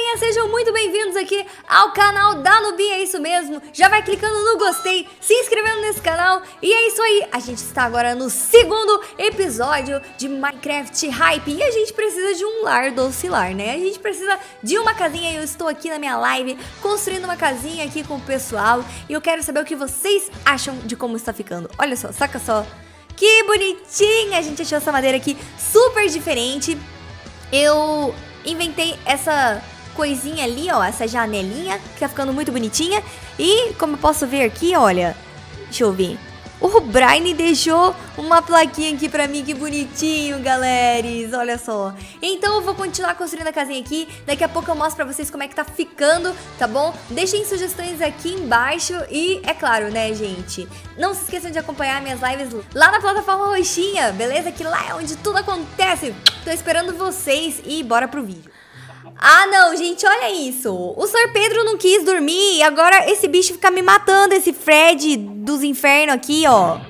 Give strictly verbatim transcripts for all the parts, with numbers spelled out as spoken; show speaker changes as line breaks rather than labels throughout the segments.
galerinha, sejam muito bem-vindos aqui ao canal da Nubi, é isso mesmo. Já vai clicando no gostei, se inscrevendo nesse canal. E é isso aí, a gente está agora no segundo episódio de Minecraft Hype. E a gente precisa de um lar docilar, né? A gente precisa de uma casinha e eu estou aqui na minha live construindo uma casinha aqui com o pessoal. E eu quero saber o que vocês acham de como está ficando. Olha só, saca só. Que bonitinha, a gente achou essa madeira aqui super diferente. Eu inventei essa coisinha ali, ó, essa janelinha, que tá ficando muito bonitinha. E como eu posso ver aqui, olha, deixa eu ver. O Brian deixou uma plaquinha aqui pra mim, que bonitinho, galeres, olha só. Então eu vou continuar construindo a casinha aqui. Daqui a pouco eu mostro pra vocês como é que tá ficando, tá bom? Deixem sugestões aqui embaixo e, é claro, né, gente, não se esqueçam de acompanhar minhas lives lá na plataforma roxinha, beleza? Que lá é onde tudo acontece. Tô esperando vocês e bora pro vídeo. Ah, não, gente, olha isso. O senhor Pedro não quis dormir e agora esse bicho fica me matando, esse Fred dos infernos aqui, ó.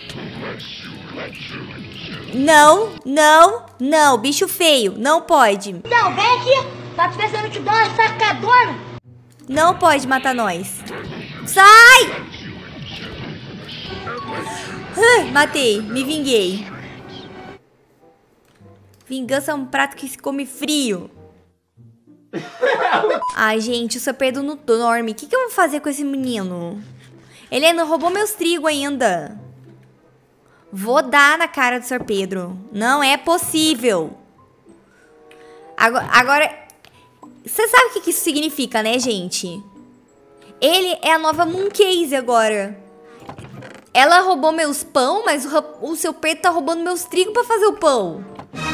Não, não, não, bicho feio, não pode.
Não, vem aqui, tá te pensando te dar uma sacadona.
Não pode matar nós. Sai! Uh, matei, me vinguei. Vingança é um prato que se come frio. Ai, gente, o seu Pedro não dorme. O que, que eu vou fazer com esse menino? Ele ainda roubou meus trigos ainda. Vou dar na cara do senhor Pedro. Não é possível. Agora, agora você sabe o que, que isso significa, né, gente? Ele é a nova Mooncase agora. Ela roubou meus pão, mas o, o seu Pedro tá roubando meus trigos pra fazer o pão.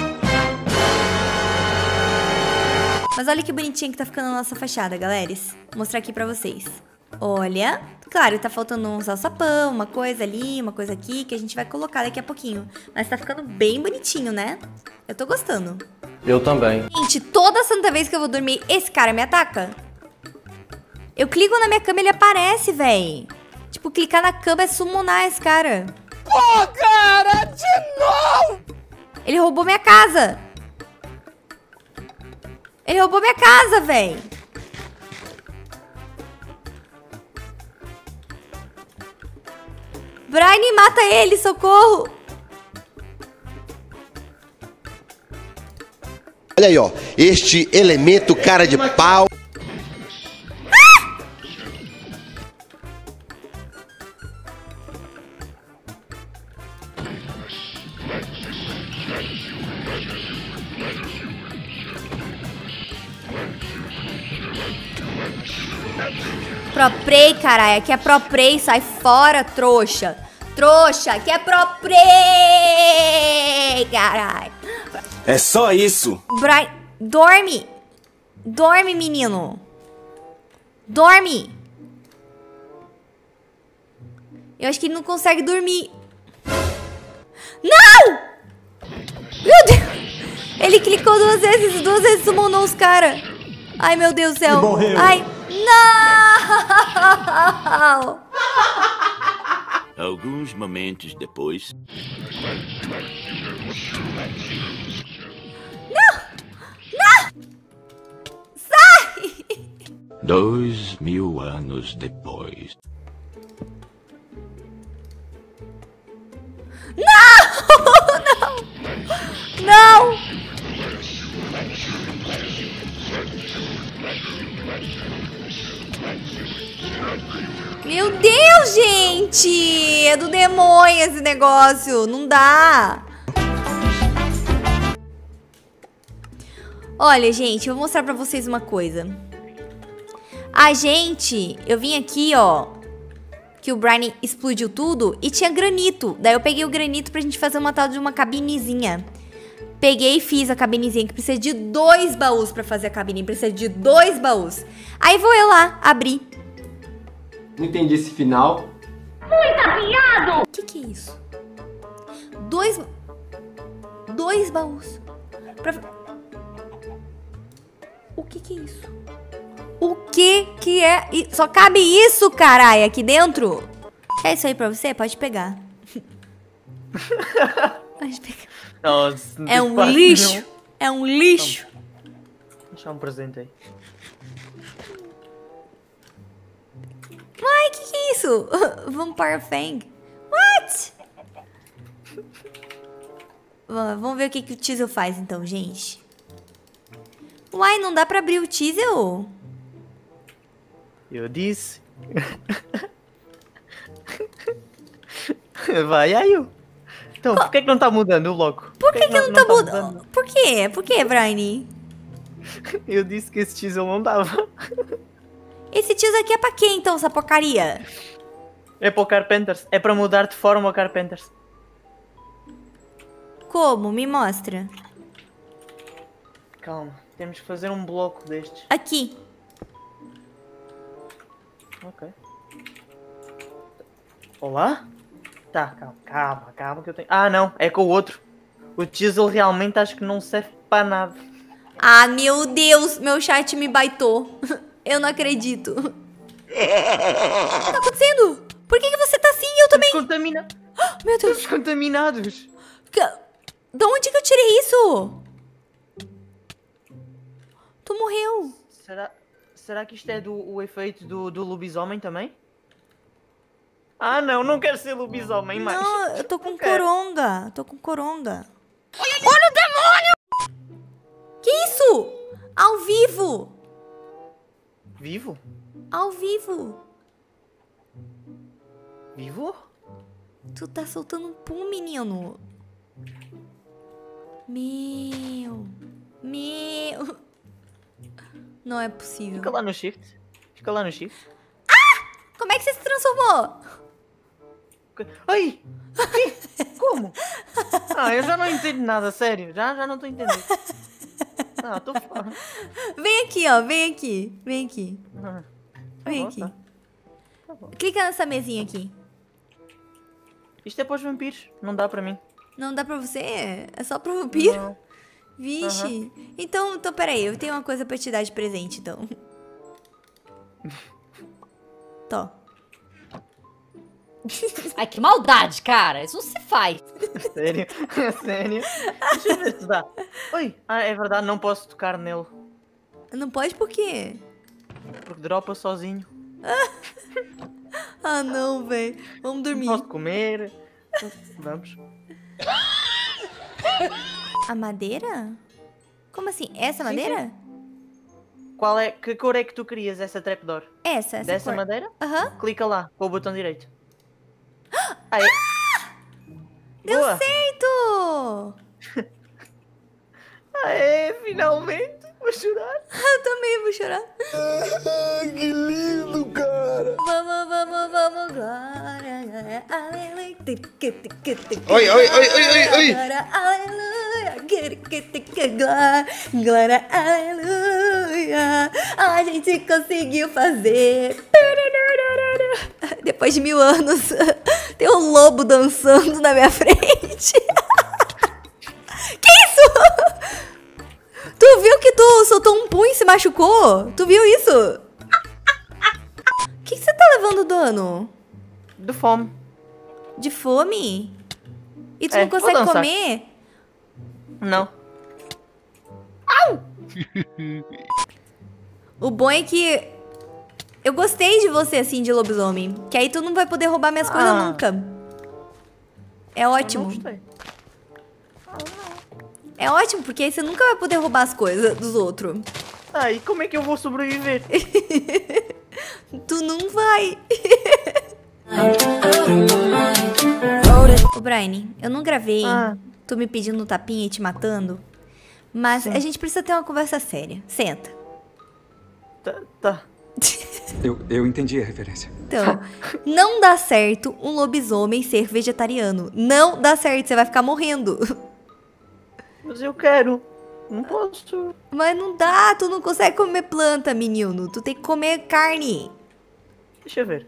Mas olha que bonitinha que tá ficando a nossa fachada, galera. Vou mostrar aqui pra vocês. Olha. Claro, tá faltando um alçapão, uma coisa ali, uma coisa aqui, que a gente vai colocar daqui a pouquinho. Mas tá ficando bem bonitinho, né? Eu tô gostando.
Eu também.
Gente, toda santa vez que eu vou dormir, esse cara me ataca. Eu clico na minha cama e ele aparece, véi. Tipo, clicar na cama é summonar esse cara.
Pô, cara, de novo!
Ele roubou minha casa. Ele roubou minha casa, véi. Brian, mata ele, socorro.
Olha aí, ó. Este elemento cara de pau.
Pro Prey, caralho. Aqui é Pro Prey. Sai fora, trouxa. Trouxa. Aqui é Pro Prey, caralho.
É só isso.
Brian, dorme. Dorme, menino. Dorme. Eu acho que ele não consegue dormir. Não! Meu Deus. Ele clicou duas vezes. Duas vezes summonou os caras. Ai, meu Deus do céu. Ai. Não!
Alguns momentos depois.
Não! Não! Sai!
Dois mil anos depois.
Não! Não! Não! Meu Deus, gente! É do demônio esse negócio. Não dá. Olha, gente, eu vou mostrar pra vocês uma coisa. A gente... Eu vim aqui, ó, que o Brian explodiu tudo e tinha granito. Daí eu peguei o granito pra gente fazer uma tal de uma cabinezinha. Peguei e fiz a cabinezinha, que precisa de dois baús pra fazer a cabine. Precisa de dois baús. Aí vou eu lá abrir.
Não entendi esse final.
Muito afiado!
O que que é isso? Dois... Dois baús. Pra... O que que é isso? O que que é... Só cabe isso, caralho, aqui dentro? É isso aí pra você? Pode pegar. Pode pegar.
Nossa, não
É
tem
um
espaço
lixo.
nenhum.
É um lixo.
Deixa um presente aí.
isso? Vampire Fang. What? Vamos ver o que, que o Teasel faz então, gente. Uai, não dá pra abrir o Teasel?
Eu disse. Vai aí. Então, por que, que não tá mudando logo?
Por que, que, que não, não tá mudando? mudando? Por quê? Por quê, Brian?
Eu disse que esse Teasel não dava.
Esse Teasel aqui é pra quê então, essa porcaria?
É para o Carpenters. É para mudar de forma o Carpenters.
Como? Me mostra.
Calma, temos que fazer um bloco destes.
Aqui.
Ok. Olá? Tá, calma, calma, calma que eu tenho... Ah, não, é com o outro. O Teasel realmente acho que não serve para nada.
Ah, meu Deus, meu chat me baitou. Eu não acredito. O que tá acontecendo? Por que, que você tá assim? Eu também.
Contamina...
Oh, meu Deus.
Estamos contaminados.
De onde que eu tirei isso? Tu morreu.
Será, será que isto é do o efeito do, do lobisomem também? Ah, não, não quero ser lobisomem mais.
Não, eu tô com
não
coronga. Quero. Tô com coronga. Olha o demônio! Que isso? Ao vivo.
Vivo?
Ao vivo.
Vivo?
Tu tá soltando um pum, menino. Meu. Meu. Não é possível.
Fica lá no shift. Fica lá no shift.
Ah! Como é que você se transformou?
Ai! Que? Como? Ah, eu já não entendo nada, sério. Já, já não tô entendendo. Ah, tô fora.
Vem aqui, ó. Vem aqui. Vem aqui.
Ah, tá
Vem
bom,
aqui.
Tá. Tá bom.
Clica nessa mesinha aqui.
Isto é para os vampiros. Não dá para mim.
Não dá pra você? É só pro vampiro?
Não.
Vixe.
Uhum.
Então, então, peraí. Eu tenho uma coisa pra te dar de presente, então. Tó.
Ai, que maldade, cara. Isso não se faz.
Sério? É sério? Deixa eu ver se dá. Oi! Ah, é verdade, não posso tocar nele.
Não pode por quê?
Porque dropa sozinho.
Ah, não, velho. Vamos dormir.
Não posso comer. Vamos.
A madeira? Como assim? Essa
Sim,
madeira?
Qual é? Que cor é que tu querias essa trapdoor?
Essa, essa
Dessa
cor.
madeira?
Aham.
Clica lá, com o botão direito. Aí.
Deu
Boa.
certo!
Aê, finalmente! Vou chorar.
Eu também vou chorar.
Que lindo, cara.
Vamos, vamos, vamos, glória, aleluia.
Oi, oi, oi, oi, oi, oi.
Glória, aleluia. Glória, glória, aleluia. A gente conseguiu fazer. Depois de mil anos, tem um lobo dançando na minha frente. Que isso? Tu viu que tu soltou um punho e se machucou? Tu viu isso? O que, que você tá levando dano?
De fome.
De fome? E tu
É,
não consegue
vou dançar.
comer?
Não.
O bom é que eu gostei de você assim de lobisomem. Que aí tu não vai poder roubar minhas coisas
Ah.
nunca. É
Não
ótimo.
gostei.
É ótimo, porque aí você nunca vai poder roubar as coisas dos outros.
Ah, e como é que eu vou sobreviver?
Tu não vai. Ô, Brian, eu não gravei
Ah.
tu me pedindo tapinha e te matando. Mas
Sim.
a gente precisa ter uma conversa séria. Senta.
Tá, tá.
Eu, eu entendi a referência.
Então, não dá certo um lobisomem ser vegetariano. Não dá certo, você vai ficar morrendo.
Mas eu quero. Não posso.
Mas não dá, tu não consegue comer planta, menino. Tu tem que comer carne.
Deixa eu ver.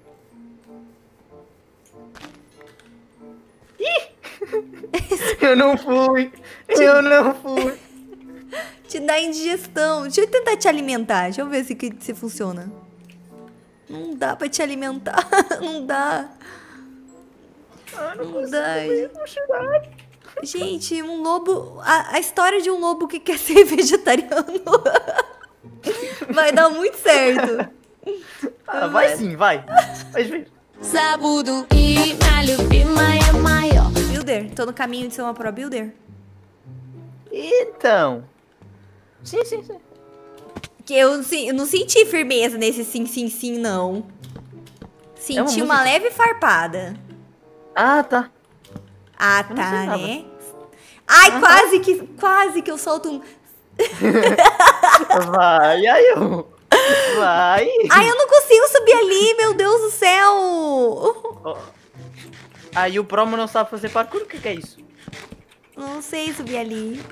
Ih! Eu não fui. Eu não fui.
Te dá indigestão. Deixa eu tentar te alimentar. Deixa eu ver se, que- se funciona. Não dá pra te alimentar. Não dá.
Ah, não
Não
consigo
dá.
comer, vou chorar.
Gente, um lobo... A, a história de um lobo que quer ser vegetariano vai dar muito certo.
Ah, vai sim, vai. Vai ver.
Sabudo e minha любимая maior.
Builder? Tô no caminho de ser uma pro builder?
Então. Sim, sim, sim.
Que eu, não se- eu não senti firmeza nesse sim, sim, sim, não. Senti
É uma
uma,
música.
leve farpada.
Ah, tá.
Ah,
Eu não sei
tá,
nada.
né? Ai, quase que, quase que eu solto um...
Vai, aí eu. Vai.
Ai, eu não consigo subir ali, meu Deus do céu!
Oh. Aí o promo não sabe fazer parkour, o que, que é isso?
Não sei subir ali.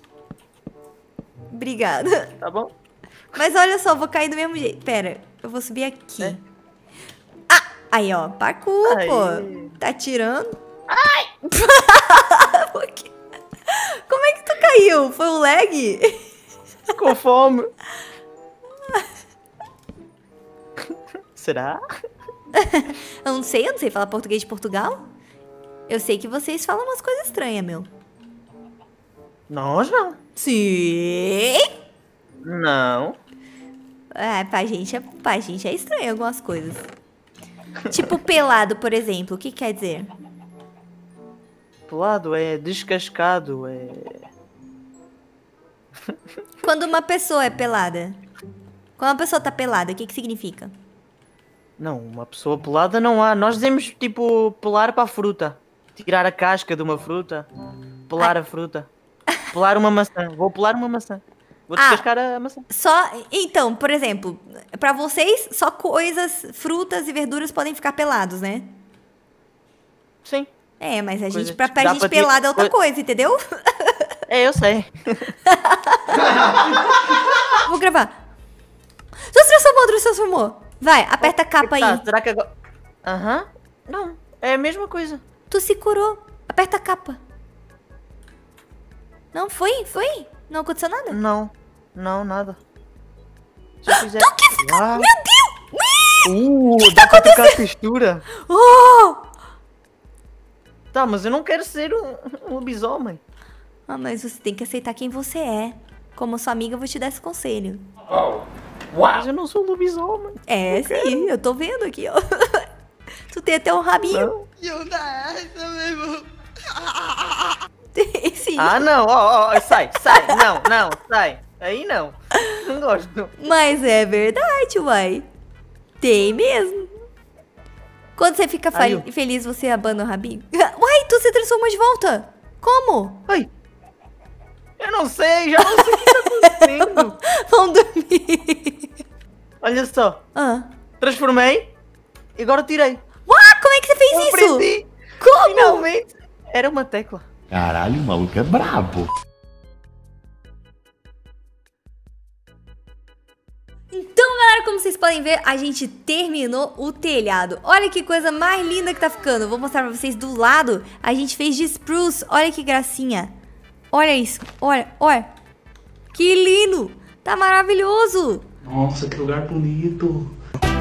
Obrigada.
Tá bom?
Mas olha só, eu vou cair do mesmo jeito. Pera, eu vou subir aqui.
É.
Ah, aí ó, parkour,
Aí.
pô. Tá tirando. Ai! Como é que tu caiu? Foi o lag?
Com fome. Será?
Eu não sei, eu não sei falar português de Portugal. Eu sei que vocês falam umas coisas estranhas, meu.
Nós não.
Sim.
Não.
É, pra gente é, pra gente é estranho algumas coisas. Tipo pelado, por exemplo. O que quer dizer?
Pelado é descascado, é.
Quando uma pessoa é pelada. Quando uma pessoa tá pelada, o que que significa?
Não, uma pessoa pelada não há. Nós dizemos tipo pelar para a fruta. Tirar a casca de uma fruta. Pelar a fruta. Pelar uma maçã. Vou pelar uma maçã. Vou
Ah.
descascar a maçã.
Só, então, por exemplo, pra vocês, só coisas, frutas e verduras podem ficar pelados, né?
Sim.
É, mas a gente,
Coisas
pra, pra
dá
gente
pra ter-
pelado é outra
coi-
coisa, entendeu?
É, eu sei.
Vou gravar. Tu se transformou, tu se transformou. Vai, aperta a capa aí.
Tá, será que agora. Aham. Não, é a mesma coisa.
Tu se curou. Aperta a capa. Não, foi? Foi? Não aconteceu nada?
Não, não, nada. Se eu fizer.
Tu que fica...
Ah.
Meu Deus!
Uh,
que
dá
tá
pra trocar a
acontecendo?
textura.
Oh!
Tá, mas eu não quero ser um, um lobisomem.
Ah, mas você tem que aceitar quem você é. Como sua amiga, eu vou te dar esse conselho.
Mas eu não sou lobisomem.
É, sim, eu tô vendo aqui, ó. Tu tem até um rabinho.
Não.
Tem, sim.
Ah, não, ó, ó, sai, sai, não, não, sai. Aí não. Não gosto.
Mas é verdade, uai. Tem mesmo. Quando você fica fa-
Aí, ó.
feliz, você abana o rabinho. Uai, tu se transformou de volta. Como?
Ai. Eu não sei, já não sei o que tá acontecendo.
Vamos dormir.
Olha só,
Ah.
transformei e agora tirei.
Uai, como é que você fez isso?
Aprendi.
Como?
Finalmente. Era uma tecla.
Caralho, o maluco é brabo.
Então, galera, como vocês podem ver, a gente terminou o telhado. Olha que coisa mais linda que tá ficando. Vou mostrar pra vocês do lado. A gente fez de spruce. Olha que gracinha. Olha isso. Olha, olha. Que lindo. Tá maravilhoso.
Nossa, que lugar bonito.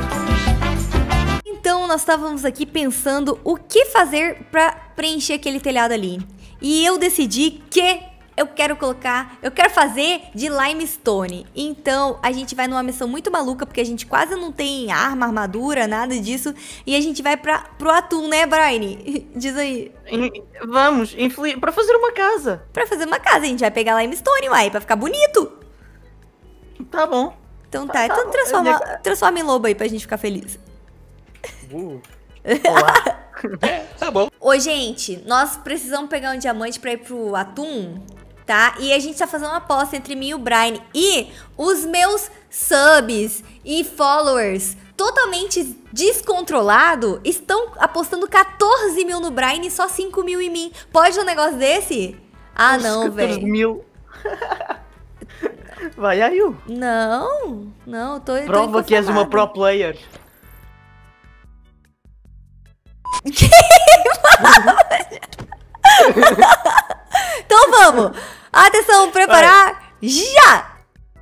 Então, nós estávamos aqui pensando o que fazer pra preencher aquele telhado ali. E eu decidi que eu quero colocar, eu quero fazer de limestone. Então, a gente vai numa missão muito maluca, porque a gente quase não tem arma, armadura, nada disso. E a gente vai pra, pro atum, né, Brian? Diz aí.
In- Vamos, infeli- pra fazer uma casa.
Pra fazer uma casa, a gente vai pegar limestone, uai, pra ficar bonito.
Tá bom.
Então
Tá,
tá,
tá
então
bom.
transforma,
Eu já-
transforma em lobo aí pra gente ficar feliz.
Uh. Olá.
Ô, gente, nós precisamos pegar um diamante pra ir pro atum, tá? E a gente tá fazendo uma aposta entre mim e o Brian. E os meus subs e followers totalmente descontrolado estão apostando quatorze mil no Brian e só cinco mil em mim. Pode um negócio desse? Ah,
Os
não,
quatorze
velho.
mil. Vai aí, Yu.
Não, não, eu tô eu tô
Prova que és uma
inconformada.
pro player.
Então vamos. Atenção, preparar, já!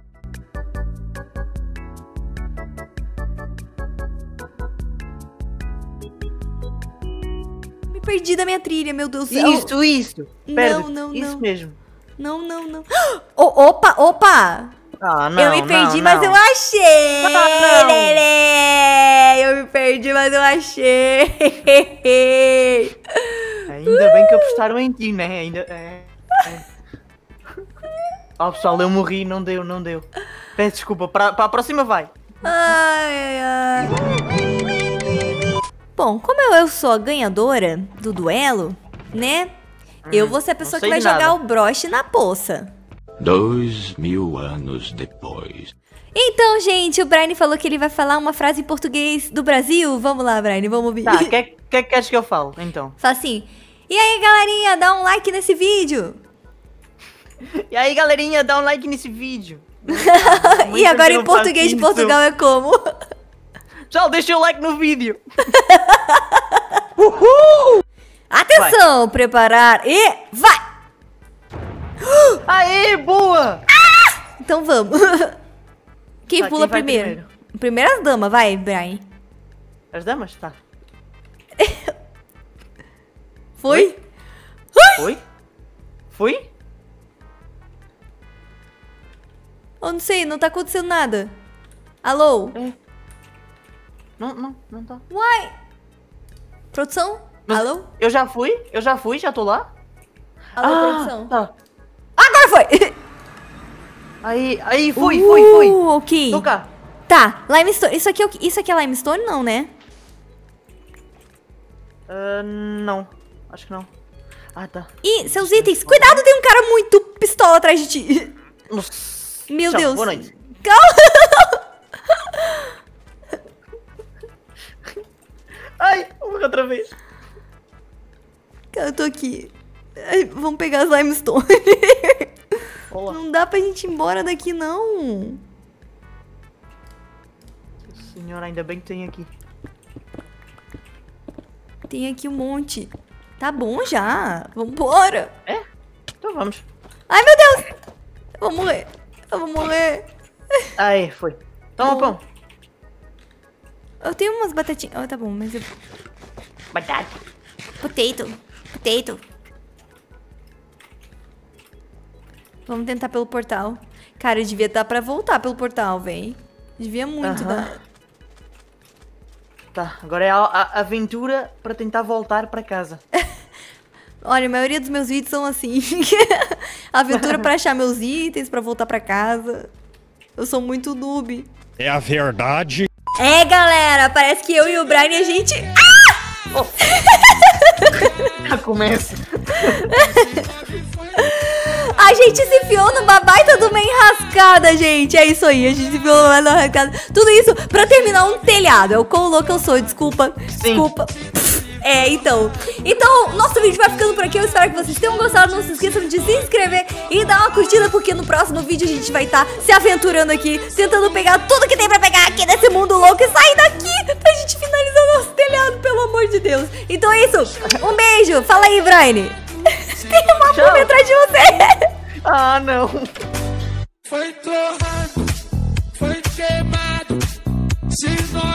Me perdi da minha trilha, meu Deus do céu.
Isso, isso.
Não,
Perde.
não,
Isso
não.
mesmo.
Não, não, não. Oh, opa, opa!
Ah, não,
eu me perdi,
não,
mas
não.
eu achei!
Ah, não.
Lelê! Eu me perdi, mas eu achei!
Ainda bem que apostaram em ti, né? Ainda. É, é. Oh, pessoal, eu morri, não deu, não deu. Peço desculpa, para, para a próxima vai.
Ai, ai, ai. Bom, como eu, eu sou a ganhadora do duelo, né? Eu vou ser a pessoa que
sei
vai
de
jogar
nada.
o broche na poça.
Dois mil anos depois.
Então, gente, o Brian falou que ele vai falar uma frase em português do Brasil. Vamos lá, Brian, vamos ouvir.
Tá, o que, que, que queres que eu falo, então?
Fala assim, e aí, galerinha, dá um like nesse vídeo.
E aí, galerinha, dá um like nesse vídeo.
E agora em
não
português de
faço isso.
Portugal é como?
Pessoal, deixa o like no vídeo.
Atenção, preparar e vai!
Aê, boa!
Então vamos. Quem
Tá,
pula
quem vai
primeiro?
primeiro?
Primeiro as damas, vai, Brian.
As damas? Tá.
Foi?
Foi? Foi?
Eu não sei, não tá acontecendo nada. Alô?
É. Não, não, não tá.
Uai? Produção?
Mas
Alô?
Eu já fui? Eu já fui? Já tô lá?
Alô,
Ah,
produção?
tá.
Agora foi!
Aí, aí, fui, fui, fui.
Uh, ok.
Tô cá.
Tá, limestone. Isso aqui, é o que- isso aqui é limestone, não, né?
Ah, não. Acho que não. Ah, tá.
Ih, seus itens. Cuidado, tem um cara muito pistola atrás de ti.
Nossa.
Meu
Tchau,
Deus.
boa noite.
Calma.
Ai, vou morrer outra vez.
Cara, eu tô aqui. Ai, vamos pegar as limestone.
Olá.
Não dá pra gente ir embora daqui, não.
Senhora, ainda bem que tem aqui.
Tem aqui um monte. Tá bom já. Vambora.
É? Então vamos.
Ai, meu Deus. Eu vou morrer. Eu vou morrer.
Aí, foi. Toma
Bom.
pão.
Eu tenho umas batatinhas. Oh, tá bom, mas eu...
Batata.
Potato. Potato. Vamos tentar pelo portal. Cara, eu devia dar pra voltar pelo portal, véi. Devia muito
Aham.
dar.
Tá, agora é a, a aventura para tentar voltar para casa.
Olha, a maioria dos meus vídeos são assim. Aventura pra achar meus itens, pra voltar pra casa. Eu sou muito noob.
É a verdade.
É, galera, parece que eu e o Brian, a gente...
Já começa.
A gente se enfiou numa baita de uma enrascada, gente. É isso aí, a gente se enfiou numa baita de uma enrascada. Tudo isso pra terminar um telhado. É o quão louco eu sou, desculpa.
Sim.
Desculpa. É, então. Então, nosso vídeo vai ficando por aqui. Eu espero que vocês tenham gostado. Não se esqueçam de se inscrever e dar uma curtida, porque no próximo vídeo a gente vai estar se aventurando aqui, tentando pegar tudo que tem pra pegar aqui nesse mundo louco e sair daqui pra gente finalizar nosso telhado, pelo amor de Deus. Então é isso. Um beijo. Fala aí, Brian. Tem uma
Tchau.
bomba atrás de você.
Ah, não.
Foi torrado, foi queimado, se nós